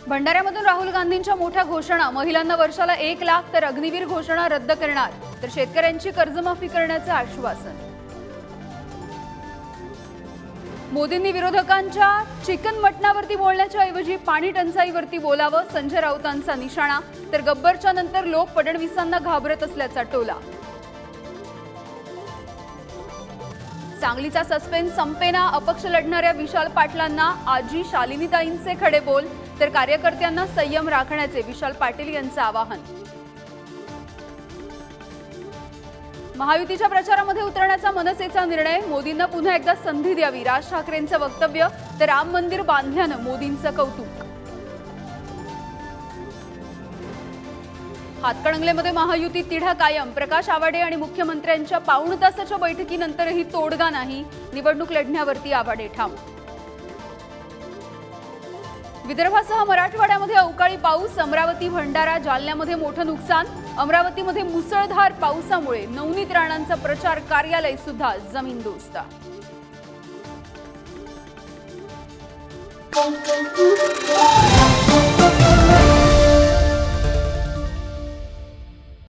भंडाऱ्यामधून राहुल गांधींच्या मोठ्या घोषणा, महिलांना वर्षाला 1 लाख तर अग्निवीर घोषणा रद्द करणार, तर शेतकऱ्यांची कर्जमाफी करण्याचे आश्वासन। मोदींनी विरोधकांच्या चिकन मटणावरती बोलण्याच्या ऐवजी पाणी टंचाईवरती बोलावं, संजय राऊतांचा निशाणा, तर गब्बरच्या नंतर लोक फडणवीसांना घाबरत असल्याचा टोला। सांगलीचा सस्पेन्स संपेना, अपक्ष लढणाऱ्या विशाल पाटलांना आजी शालिनीताईंचे खडे बोल, तर कार्यकर्त्यांना संयम राखण्याचे विशाल पाटील यांचे आवाहन। महायुतीच्या प्रचारामध्ये उतरण्याचा मनसेचा निर्णय, मोदींना पुन्हा एकदा संधी द्यावी, राज ठाकरेंचं वक्तव्य, तर राम मंदिर बांधल्यानं मोदींचं कौतुक। हातकणंगलेमध्ये महायुती तिढा कायम, प्रकाश आवाडे आणि मुख्यमंत्र्यांच्या पाऊण तासाच्या बैठकीनंतरही तोडगा नाही, निवडणूक लढण्यावरती आवाडे ठाम। विदर्भासह मराठवाड्यामध्ये अवकाळी पाऊस, अमरावती, भंडारा, जालन्यामध्ये मोठं नुकसान, अमरावतीमध्ये मुसळधार पावसामुळे नवनीत राणांचं प्रचार कार्यालय सुद्धा जमीनदोस्त।